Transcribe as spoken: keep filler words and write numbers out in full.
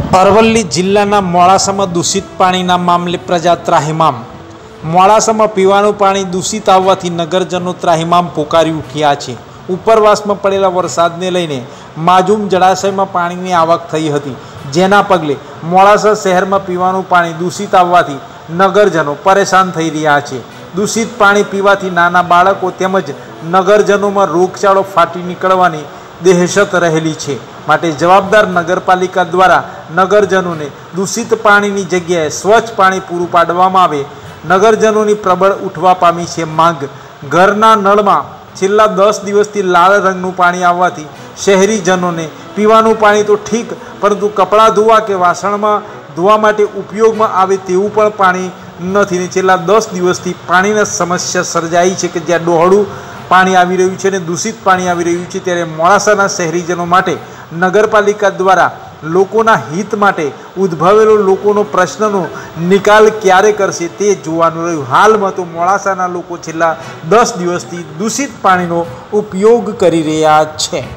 અરવલ્લી જિલ્લાના મોડાસામાં દૂષિત પાણીના મામલે પ્રજા ત્રાહિમામ। મોડાસામાં પીવાનું પાણી દૂષિત આવવાથી નગરજનો ત્રાહિમામ પોકારી ઉઠ્યા છે। ઉપરવાસમાં પડેલા વરસાદને લઈને માજૂમ જળાશયમાં પાણીની આવક થઈ હતી, જેના પગલે મોડાસા શહેરમાં પીવાનું પાણી દૂષિત આવવાથી નગરજનો પરેશાન થઈ રહ્યા છે। દૂષિત પાણી પીવાથી નાના બાળકો તેમજ નગરજનોમાં રોગચાળો ફાટી નીકળવાની દહેશત રહેલી છે, માટે જવાબદાર નગરપાલિકા દ્વારા નગરજનોને દૂષિત પાણીની જગ્યાએ સ્વચ્છ પાણી પૂરું પાડવામાં આવે। નગરજનોની પ્રબળ ઉઠવા પામી છે માંગ। ઘરના નળમાં છેલ્લા દસ દિવસથી લાલ રંગનું પાણી આવવાથી શહેરીજનોને પીવાનું પાણી તો ઠીક, પરંતુ કપડાં ધોવા કે વાસણમાં ધોવા માટે ઉપયોગમાં આવે તેવું પણ પાણી નથી ને છેલ્લા દસ દિવસથી પાણીની સમસ્યા સર્જાઈ છે કે જ્યાં ડહોળું પાણી આવી રહ્યું છે અને દૂષિત પાણી આવી રહ્યું છે। ત્યારે મોડાસાના શહેરીજનો માટે નગરપાલિકા દ્વારા લોકોના હિત માટે ઉદ્ભવેલો લોકોનો પ્રશ્નનો નિકાલ ક્યારે કરશે તે જોવાનું રહ્યું। હાલમાં તો મોડાસાના લોકો છેલ્લા દસ દિવસથી દૂષિત પાણીનો ઉપયોગ કરી રહ્યા છે।